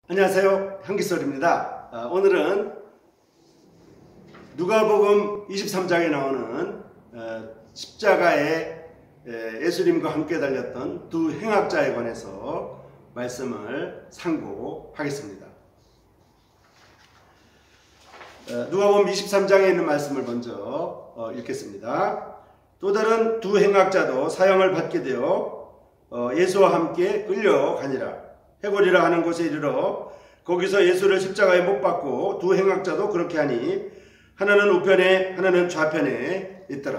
안녕하세요. 한기설입니다. 오늘은 누가복음 23장에 나오는 십자가에 예수님과 함께 달렸던 두 행악자에 관해서 말씀을 상고하겠습니다. 누가복음 23장에 있는 말씀을 먼저 읽겠습니다. 또 다른 두 행악자도 사형을 받게 되어 예수와 함께 끌려가니라. 해골이라 하는 곳에 이르러 거기서 예수를 십자가에 못 박고 두 행악자도 그렇게 하니 하나는 우편에 하나는 좌편에 있더라.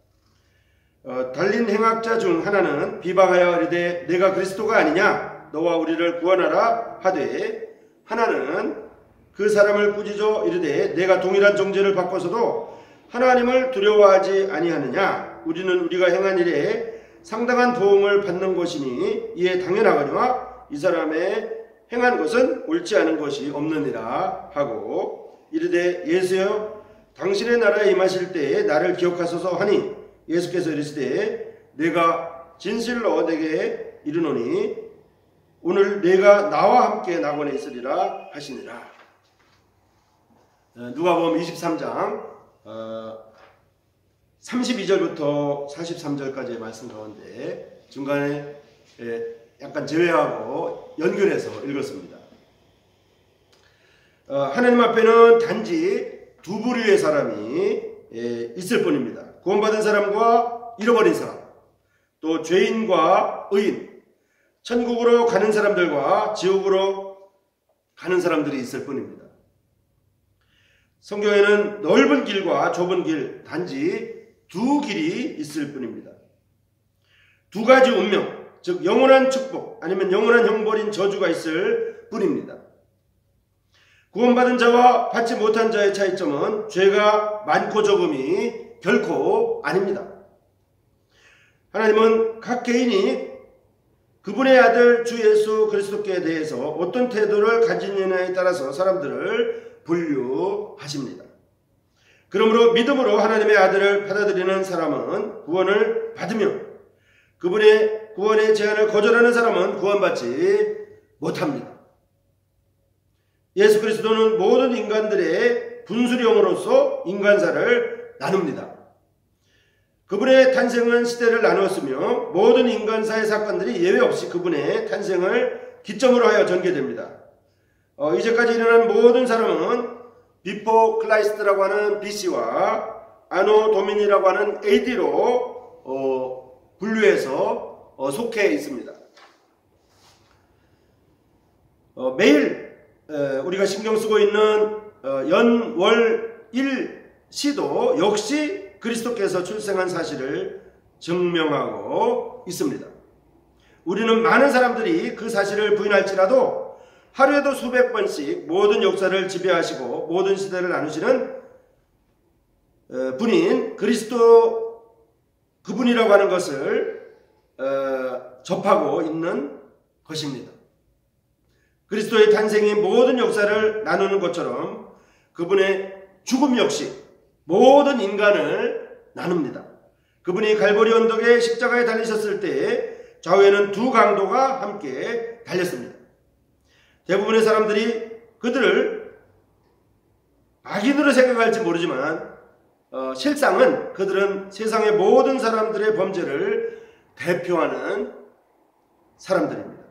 달린 행악자 중 하나는 비방하여 이르되 내가 그리스도가 아니냐 너와 우리를 구원하라 하되 하나는 그 사람을 꾸짖어 이르되 내가 동일한 정죄를 받고서도 하나님을 두려워하지 아니하느냐 우리는 우리가 행한 일에 상당한 보응을 받는 것이니 이에 당연하거니와 이 사람의 행한 것은 옳지 않은 것이 없느니라 하고 이르되 예수여 당신의 나라에 임하실 때에 나를 기억하소서 하니 예수께서 이르시되 내가 진실로 내게 이르노니 오늘 내가 나와 함께 낙원에 있으리라 하시니라. 누가복음 23장 32절부터 43절까지의 말씀 가운데 중간에 약간 제외하고 연결해서 읽었습니다. 하나님 앞에는 단지 두 부류의 사람이 있을 뿐입니다. 구원받은 사람과 잃어버린 사람, 또 죄인과 의인, 천국으로 가는 사람들과 지옥으로 가는 사람들이 있을 뿐입니다. 성경에는 넓은 길과 좁은 길, 단지 두 길이 있을 뿐입니다. 두 가지 운명, 즉 영원한 축복 아니면 영원한 형벌인 저주가 있을 뿐입니다. 구원받은 자와 받지 못한 자의 차이점은 죄가 많고 적음이 결코 아닙니다. 하나님은 각 개인이 그분의 아들 주 예수 그리스도께 대해서 어떤 태도를 가지느냐에 따라서 사람들을 분류하십니다. 그러므로 믿음으로 하나님의 아들을 받아들이는 사람은 구원을 받으며 그분의 구원의 제안을 거절하는 사람은 구원받지 못합니다. 예수 그리스도는 모든 인간들의 분수령으로서 인간사를 나눕니다. 그분의 탄생은 시대를 나누었으며 모든 인간사의 사건들이 예외 없이 그분의 탄생을 기점으로 하여 전개됩니다. 이제까지 일어난 모든 사람은 비포 클라이스트라고 하는 BC와 아노 도미니라고 하는 AD로 분류해서 속해 있습니다. 매일 우리가 신경 쓰고 있는 연월 일시도 역시 그리스도께서 출생한 사실을 증명하고 있습니다. 우리는 많은 사람들이 그 사실을 부인할지라도 하루에도 수백 번씩 모든 역사를 지배하시고 모든 시대를 나누시는 분인 그리스도 그분이라고 하는 것을 접하고 있는 것입니다. 그리스도의 탄생이 모든 역사를 나누는 것처럼 그분의 죽음 역시 모든 인간을 나눕니다. 그분이 갈보리 언덕에 십자가에 달리셨을 때 좌우에는 두 강도가 함께 달렸습니다. 대부분의 사람들이 그들을 악인으로 생각할지 모르지만 실상은 그들은 세상의 모든 사람들의 범죄를 대표하는 사람들입니다.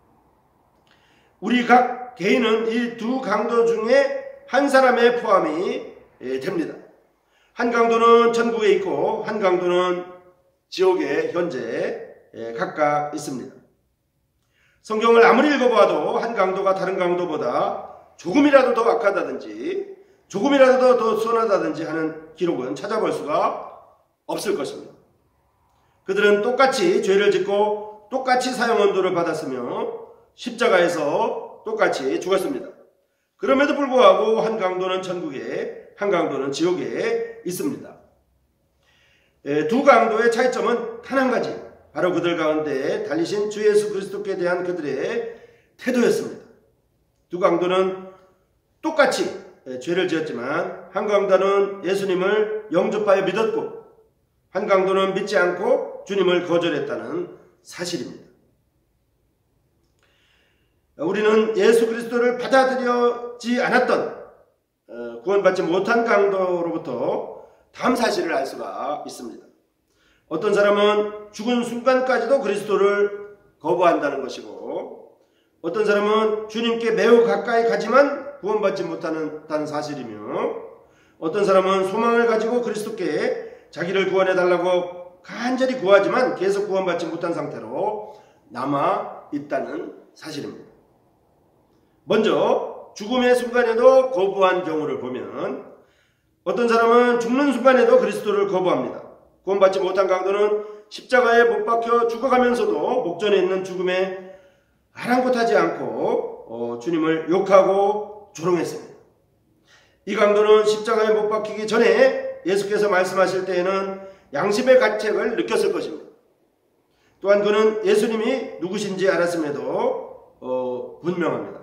우리 각 개인은 이 두 강도 중에 한 사람에 포함이 됩니다. 한 강도는 천국에 있고 한 강도는 지옥에 현재 각각 있습니다. 성경을 아무리 읽어봐도 한 강도가 다른 강도보다 조금이라도 더 악하다든지 조금이라도 더 선하다든지 하는 기록은 찾아볼 수가 없을 것입니다. 그들은 똑같이 죄를 짓고 똑같이 사형언도를 받았으며 십자가에서 똑같이 죽었습니다. 그럼에도 불구하고 한 강도는 천국에 한 강도는 지옥에 있습니다. 두 강도의 차이점은 단 한 가지, 바로 그들 가운데 달리신 주 예수 그리스도께 대한 그들의 태도였습니다. 두 강도는 똑같이 죄를 지었지만 한 강도는 예수님을 영접하여 믿었고 한 강도는 믿지 않고 주님을 거절했다는 사실입니다. 우리는 예수 그리스도를 받아들여지 않았던 구원받지 못한 강도로부터 다음 사실을 알 수가 있습니다. 어떤 사람은 죽은 순간까지도 그리스도를 거부한다는 것이고, 어떤 사람은 주님께 매우 가까이 가지만 구원받지 못한다는 사실이며, 어떤 사람은 소망을 가지고 그리스도께 자기를 구원해달라고 간절히 구하지만 계속 구원받지 못한 상태로 남아 있다는 사실입니다. 먼저 죽음의 순간에도 거부한 경우를 보면, 어떤 사람은 죽는 순간에도 그리스도를 거부합니다. 구원받지 못한 강도는 십자가에 못 박혀 죽어가면서도 목전에 있는 죽음에 아랑곳하지 않고 주님을 욕하고 조롱했습니다. 이 강도는 십자가에 못 박히기 전에 예수께서 말씀하실 때에는 양심의 가책을 느꼈을 것입니다. 또한 그는 예수님이 누구신지 알았음에도 분명합니다.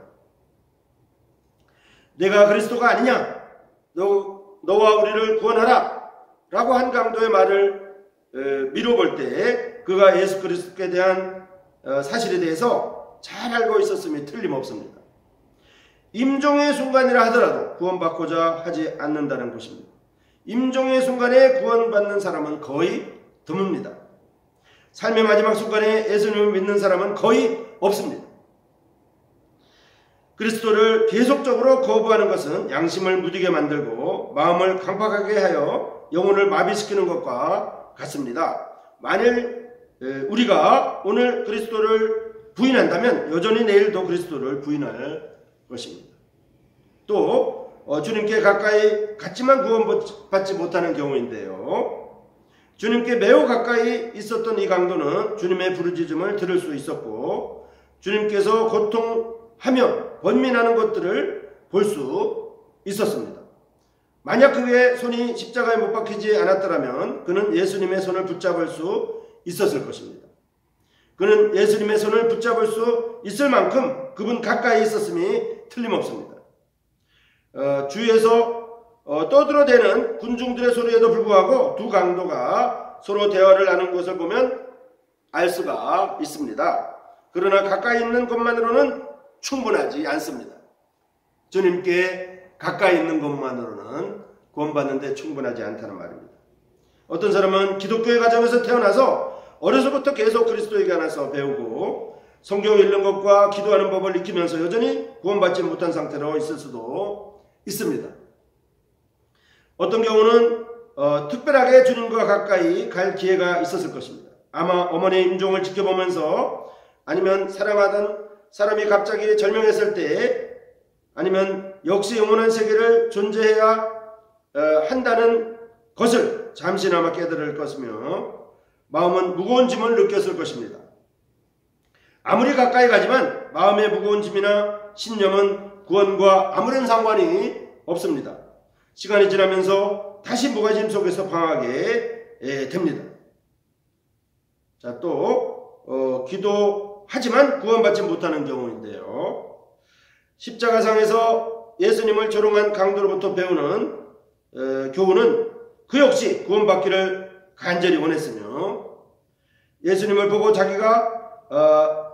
내가 그리스도가 아니냐? 너와 우리를 구원하라! 라고 한 강도의 말을 미뤄볼 때 그가 예수 그리스도에 대한 사실에 대해서 잘 알고 있었음이 틀림없습니다. 임종의 순간이라 하더라도 구원받고자 하지 않는다는 것입니다. 임종의 순간에 구원받는 사람은 거의 드뭅니다. 삶의 마지막 순간에 예수님을 믿는 사람은 거의 없습니다. 그리스도를 계속적으로 거부하는 것은 양심을 무디게 만들고 마음을 강팍하게 하여 영혼을 마비시키는 것과 같습니다. 만일 우리가 오늘 그리스도를 부인한다면 여전히 내일도 그리스도를 부인할 것입니다. 또 주님께 가까이 갔지만 구원받지 못하는 경우인데요. 주님께 매우 가까이 있었던 이 강도는 주님의 부르짖음을 들을 수 있었고, 주님께서 고통하며 번민하는 것들을 볼 수 있었습니다. 만약 그의 손이 십자가에 못 박히지 않았더라면 그는 예수님의 손을 붙잡을 수 있었을 것입니다. 그는 예수님의 손을 붙잡을 수 있을 만큼 그분 가까이 있었음이 틀림없습니다. 주위에서 떠들어대는 군중들의 소리에도 불구하고 두 강도가 서로 대화를 나눈 것을 보면 알 수가 있습니다. 그러나 가까이 있는 것만으로는 충분하지 않습니다. 주님께 가까이 있는 것만으로는 구원받는 데 충분하지 않다는 말입니다. 어떤 사람은 기독교의 가정에서 태어나서 어려서부터 계속 그리스도에게 안아서 배우고 성경 읽는 것과 기도하는 법을 익히면서 여전히 구원받지 못한 상태로 있을 수도 있습니다. 어떤 경우는 특별하게 주님과 가까이 갈 기회가 있었을 것입니다. 아마 어머니의 임종을 지켜보면서, 아니면 사랑하던 사람이 갑자기 절명했을 때, 아니면 역시 영원한 세계를 존재해야 한다는 것을 잠시나마 깨달을 것이며 마음은 무거운 짐을 느꼈을 것입니다. 아무리 가까이 가지만 마음의 무거운 짐이나 신념은 구원과 아무런 상관이 없습니다. 시간이 지나면서 다시 무거짐 속에서 방하게 됩니다. 자, 또 기도하지만 구원받지 못하는 경우인데요. 십자가상에서 예수님을 조롱한 강도로부터 배우는 교훈은 그 역시 구원받기를 간절히 원했으며, 예수님을 보고 자기가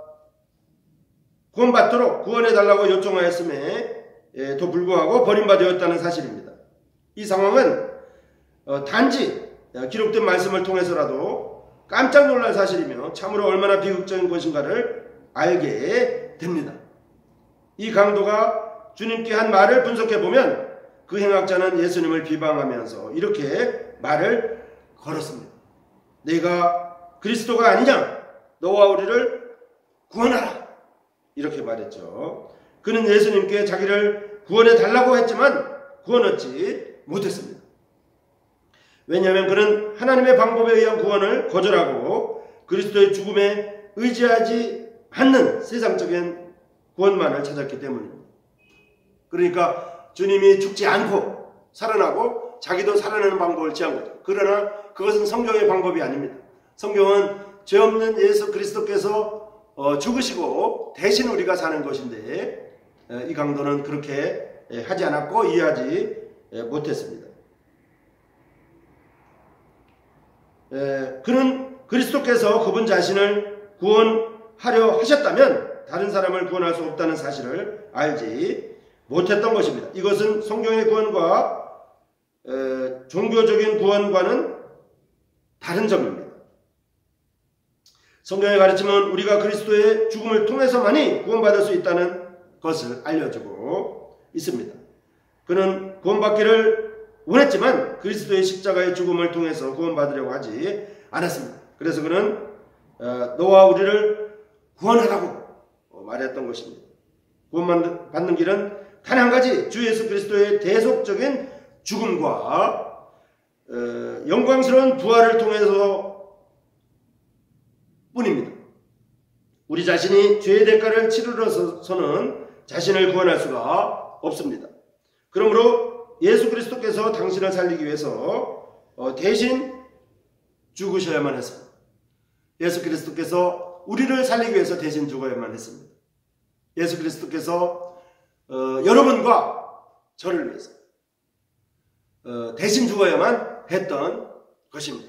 구원받도록 구원해달라고 요청하였음에도 불구하고 버림받았다는 사실입니다. 이 상황은 단지 기록된 말씀을 통해서라도 깜짝 놀랄 사실이며 참으로 얼마나 비극적인 것인가를 알게 됩니다. 이 강도가 주님께 한 말을 분석해보면 그 행악자는 예수님을 비방하면서 이렇게 말을 걸었습니다. 내가 그리스도가 아니냐? 너와 우리를 구원하라! 이렇게 말했죠. 그는 예수님께 자기를 구원해 달라고 했지만 구원 얻지 못했습니다. 왜냐하면 그는 하나님의 방법에 의한 구원을 거절하고 그리스도의 죽음에 의지하지 않는 세상적인 구원만을 찾았기 때문입니다. 그러니까 주님이 죽지 않고 살아나고 자기도 살아나는 방법을 취한 거죠. 그러나 그것은 성경의 방법이 아닙니다. 성경은 죄 없는 예수 그리스도께서 죽으시고 대신 우리가 사는 것인데, 이 강도는 그렇게 하지 않았고 이해하지 못했습니다. 그는 그리스도께서 그분 자신을 구원하려 하셨다면 다른 사람을 구원할 수 없다는 사실을 알지 못했던 것입니다. 이것은 성경의 구원과 종교적인 구원과는 다른 점입니다. 성경의 가르침은 우리가 그리스도의 죽음을 통해서만이 구원받을 수 있다는 것을 알려주고 있습니다. 그는 구원받기를 원했지만 그리스도의 십자가의 죽음을 통해서 구원받으려고 하지 않았습니다. 그래서 그는 너와 우리를 구원하라고 말했던 것입니다. 구원받는 길은 단 한 가지, 주 예수 그리스도의 대속적인 죽음과 영광스러운 부활을 통해서 뿐입니다. 우리 자신이 죄의 대가를 치르러서는 자신을 구원할 수가 없습니다. 그러므로 예수 그리스도께서 당신을 살리기 위해서 대신 죽으셔야만 했습니다. 예수 그리스도께서 우리를 살리기 위해서 대신 죽어야만 했습니다. 예수 그리스도께서 여러분과 저를 위해서 대신 죽어야만 했던 것입니다.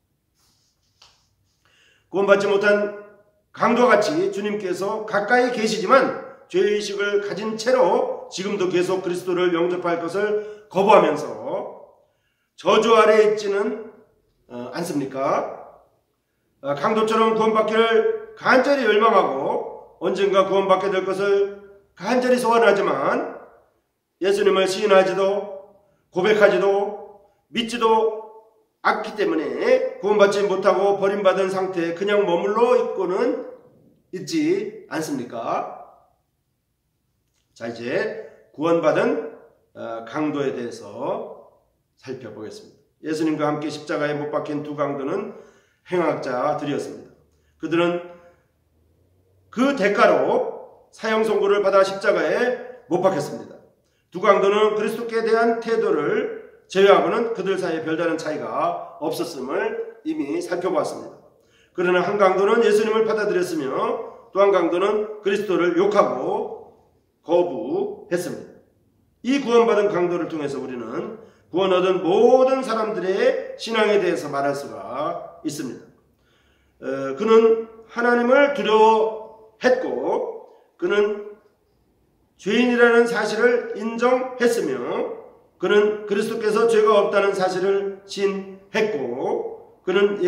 구원받지 못한 강도와 같이 주님께서 가까이 계시지만 죄의식을 가진 채로 지금도 계속 그리스도를 영접할 것을 거부하면서 저주 아래에 있지는 않습니까? 강도처럼 구원받기를 간절히 열망하고 언젠가 구원받게 될 것을 간절히 소원하지만 예수님을 시인하지도 고백하지도 믿지도 않기 때문에 구원받지 못하고 버림받은 상태에 그냥 머물러 있고는 있지 않습니까? 자, 이제 구원받은 강도에 대해서 살펴보겠습니다. 예수님과 함께 십자가에 못 박힌 두 강도는 행악자들이었습니다. 그들은 그 대가로 사형 선고를 받아 십자가에 못 박혔습니다. 두 강도는 그리스도께 대한 태도를 제외하고는 그들 사이에 별다른 차이가 없었음을 이미 살펴보았습니다. 그러나 한 강도는 예수님을 받아들였으며 또 한 강도는 그리스도를 욕하고 거부했습니다. 이 구원받은 강도를 통해서 우리는 구원 얻은 모든 사람들의 신앙에 대해서 말할 수가 있습니다. 그는 하나님을 두려워했고 그는 죄인이라는 사실을 인정했으며 그는 그리스도께서 죄가 없다는 사실을 시인했고 그는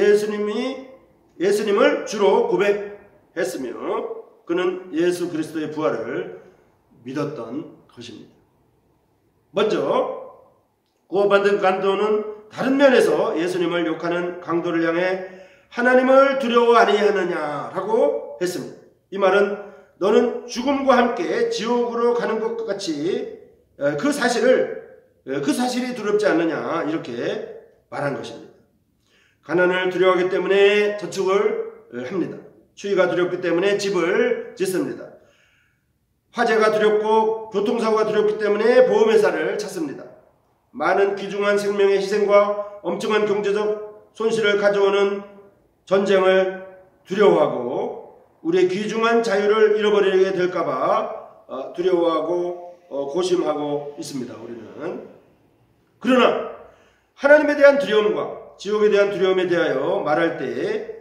예수님을 주로 고백했으며 그는 예수 그리스도의 부활을 믿었던 것입니다. 먼저 구원받은 강도는 다른 면에서 예수님을 욕하는 강도를 향해 하나님을 두려워 아니하느냐라고 했습니다. 이 말은 너는 죽음과 함께 지옥으로 가는 것 같이 그 사실이 두렵지 않느냐 이렇게 말한 것입니다. 가난을 두려워하기 때문에 저축을 합니다. 추위가 두렵기 때문에 집을 짓습니다. 화재가 두렵고 교통사고가 두렵기 때문에 보험회사를 찾습니다. 많은 귀중한 생명의 희생과 엄청난 경제적 손실을 가져오는 전쟁을 두려워하고 우리의 귀중한 자유를 잃어버리게 될까봐 두려워하고 고심하고 있습니다. 우리는. 그러나 하나님에 대한 두려움과 지옥에 대한 두려움에 대하여 말할 때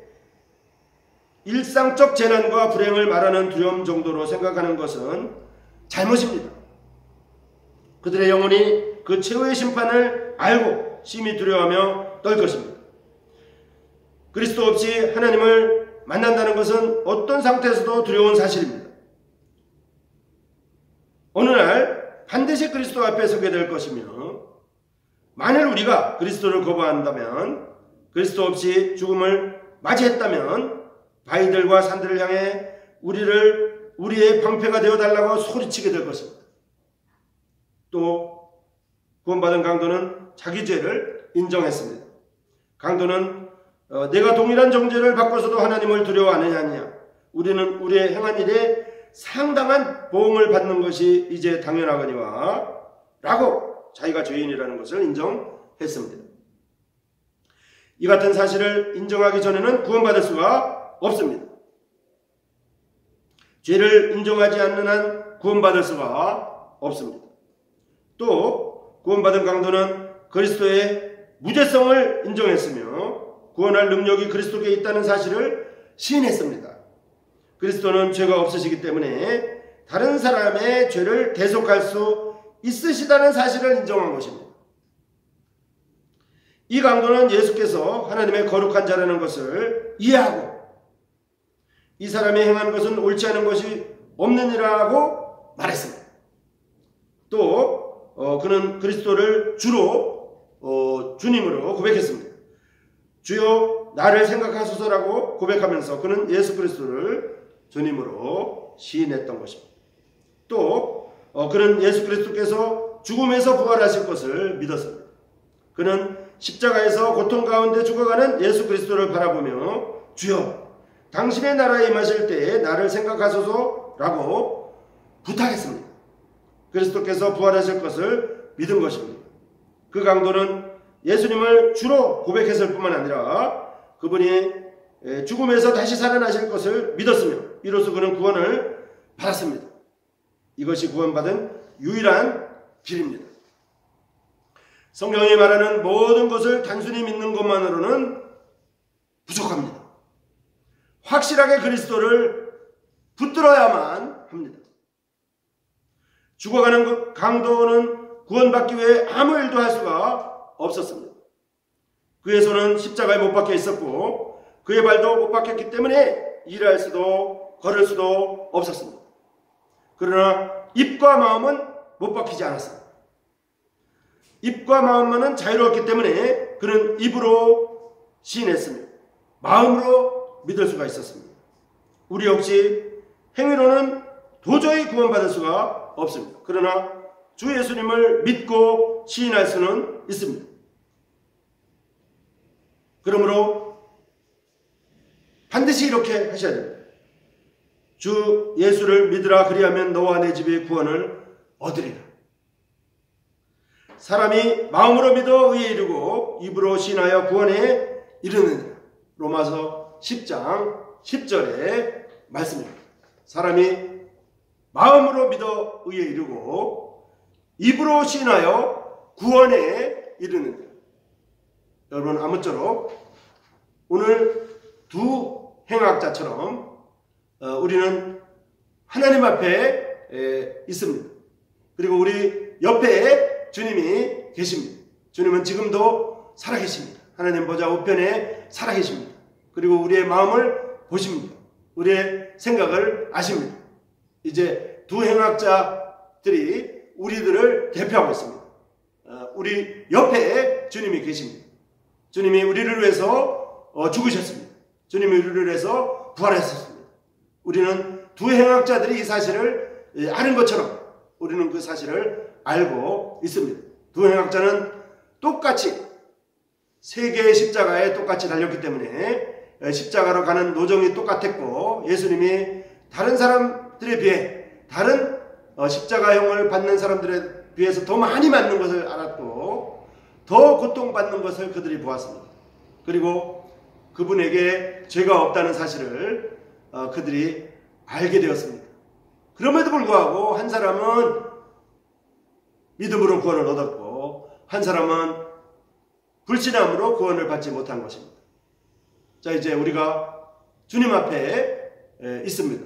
일상적 재난과 불행을 말하는 두려움 정도로 생각하는 것은 잘못입니다. 그들의 영혼이 그 최후의 심판을 알고 심히 두려워하며 떨 것입니다. 그리스도 없이 하나님을 만난다는 것은 어떤 상태에서도 두려운 사실입니다. 어느 날 반드시 그리스도 앞에 서게 될 것이며 만일 우리가 그리스도를 거부한다면 그리스도 없이 죽음을 맞이했다면 바위들과 산들을 향해 우리의 방패가 되어달라고 소리치게 될 것입니다. 또 구원받은 강도는 자기 죄를 인정했습니다. 강도는 내가 동일한 정죄를 받고서도 하나님을 두려워하느냐 우리는 우리의 행한 일에 상당한 보응을 받는 것이 이제 당연하거니와 라고 자기가 죄인이라는 것을 인정했습니다. 이 같은 사실을 인정하기 전에는 구원받을 수가 없습니다. 죄를 인정하지 않는 한 구원받을 수가 없습니다. 또 구원받은 강도는 그리스도의 무죄성을 인정했으며 구원할 능력이 그리스도께 있다는 사실을 시인했습니다. 그리스도는 죄가 없으시기 때문에 다른 사람의 죄를 대속할 수 있으시다는 사실을 인정한 것입니다. 이 강도는 예수께서 하나님의 거룩한 자라는 것을 이해하고 이 사람이 행한 것은 옳지 않은 것이 없느니라고 말했습니다. 또 그는 그리스도를 주로 주님으로 고백했습니다. 주여 나를 생각하소서라고 고백하면서 그는 예수 그리스도를 주님으로 시인했던 것입니다. 또 그는 예수 그리스도께서 죽음에서 부활하실 것을 믿었습니다. 그는 십자가에서 고통 가운데 죽어가는 예수 그리스도를 바라보며 주여 당신의 나라에 임하실 때에 나를 생각하소서라고 부탁했습니다. 그리스도께서 부활하실 것을 믿은 것입니다. 그 강도는 예수님을 주로 고백했을 뿐만 아니라 그분이 죽음에서 다시 살아나실 것을 믿었으며 이로써 그는 구원을 받았습니다. 이것이 구원받은 유일한 길입니다. 성경이 말하는 모든 것을 단순히 믿는 것만으로는 부족합니다. 확실하게 그리스도를 붙들어야만 합니다. 죽어가는 그 강도는 구원받기 위해 아무 일도 할 수가 없었습니다. 그의 손은 십자가에 못 박혀 있었고 그의 발도 못 박혔기 때문에 일할 수도 걸을 수도 없었습니다. 그러나 입과 마음은 못 박히지 않았습니다. 입과 마음만은 자유로웠기 때문에 그는 입으로 시인했으며 마음으로 믿을 수가 있었습니다. 우리 역시 행위로는 도저히 구원받을 수가 없습니다. 그러나 주 예수님을 믿고 시인할 수는 있습니다. 그러므로 반드시 이렇게 하셔야 됩니다. 주 예수를 믿으라 그리하면 너와 내 집이 구원을 얻으리라. 사람이 마음으로 믿어 의에 이르고 입으로 시인하여 구원에 이르느니라. 로마서 10장 10절의 말씀입니다. 사람이 마음으로 믿어 의에 이르고 입으로 시인하여 구원에 이르느니라. 여러분 아무쪼록 오늘 두 행악자처럼 우리는 하나님 앞에 있습니다. 그리고 우리 옆에 주님이 계십니다. 주님은 지금도 살아계십니다. 하나님 보좌 우편에 살아계십니다. 그리고 우리의 마음을 보십니다. 우리의 생각을 아십니다. 이제 두 행악자들이 우리들을 대표하고 있습니다. 우리 옆에 주님이 계십니다. 주님이 우리를 위해서 죽으셨습니다. 주님이 우리를 위해서 부활하셨습니다. 우리는 두 행악자들이 이 사실을 아는 것처럼 우리는 그 사실을 알고 있습니다. 두 행악자는 똑같이 세 개의 십자가에 똑같이 달렸기 때문에 십자가로 가는 노정이 똑같았고 예수님이 다른 사람들에 비해 다른 십자가형을 받는 사람들에 비해서 더 많이 맞는 것을 알았고 더 고통받는 것을 그들이 보았습니다. 그리고 그분에게 죄가 없다는 사실을 그들이 알게 되었습니다. 그럼에도 불구하고 한 사람은 믿음으로 구원을 얻었고 한 사람은 불신함으로 구원을 받지 못한 것입니다. 자, 이제 우리가 주님 앞에 있습니다.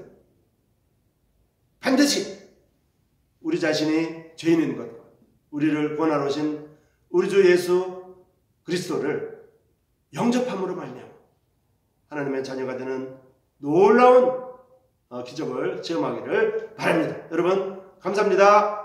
반드시 우리 자신이 죄인인 것, 우리를 구원하러 오신 우리 주 예수 그리스도를 영접함으로 말미암아 하나님의 자녀가 되는 놀라운 기적을 체험하기를 바랍니다. 여러분 감사합니다.